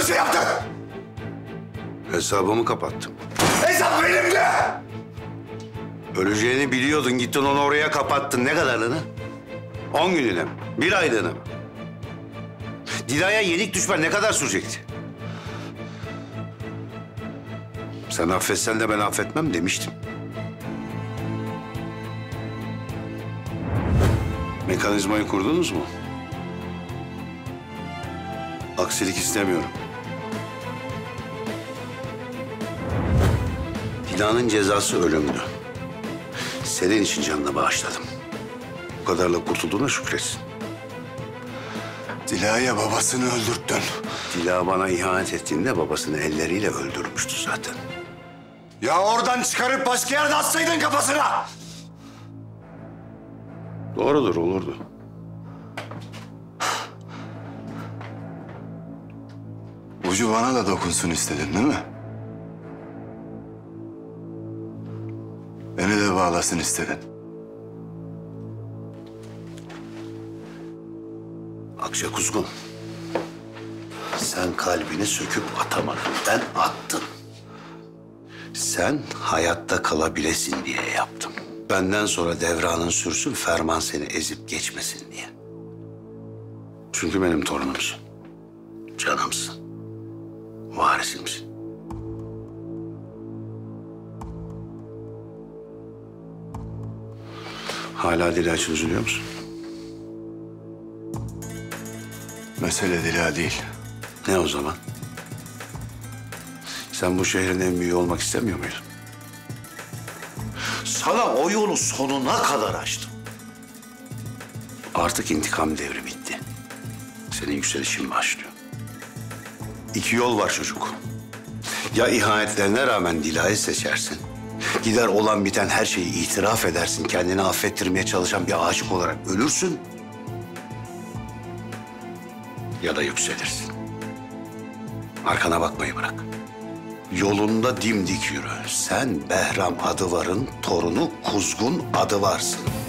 Nasıl yaptın? Hesabımı kapattım. Hesap benimdi. Öleceğini biliyordun, gittin onu oraya kapattın. Ne kadarlığına? 10 günlüğüne mi? 1 aylığına mı? Dila'ya yenik düşmen ne kadar sürecekti? Sen affetsen de ben affetmem demiştim. Mekanizmayı kurdunuz mu? Aksilik istemiyorum. Dila'nın cezası ölümdü. Senin için canını bağışladım. Bu kadarla kurtulduğuna şükretsin. Dila'ya babasını öldürttün. Dila bana ihanet ettiğinde babasını elleriyle öldürmüştü zaten. Ya oradan çıkarıp başka yerde atsaydın kafasına. Doğrudur, olurdu. Ucu bana da dokunsun istedin değil mi? Beni de bağlasın istedin. Akça Kuzgun, sen kalbini söküp atamadın. Ben attım. Sen hayatta kalabilesin diye yaptım. Benden sonra devranın sürsün, ferman seni ezip geçmesin diye. Çünkü benim torunumsun. Canımsın. Varisimsin. Hala Dila için üzülüyor musun? Mesele Dila değil. Ne o zaman? Sen bu şehrin en büyüğü olmak istemiyor muydun? Sana o yolu sonuna kadar açtım. Artık intikam devri bitti. Senin yükselişin başlıyor. 2 yol var çocuk. Ya ihanetlerine rağmen Dila'yı seçersin. Gider olan biten her şeyi itiraf edersin. Kendini affettirmeye çalışan bir aşık olarak ölürsün. Ya da yükselirsin. Arkana bakmayı bırak. Yolunda dimdik yürü. Sen Behram Adıvar'ın torunu Kuzgun Adıvar'sın.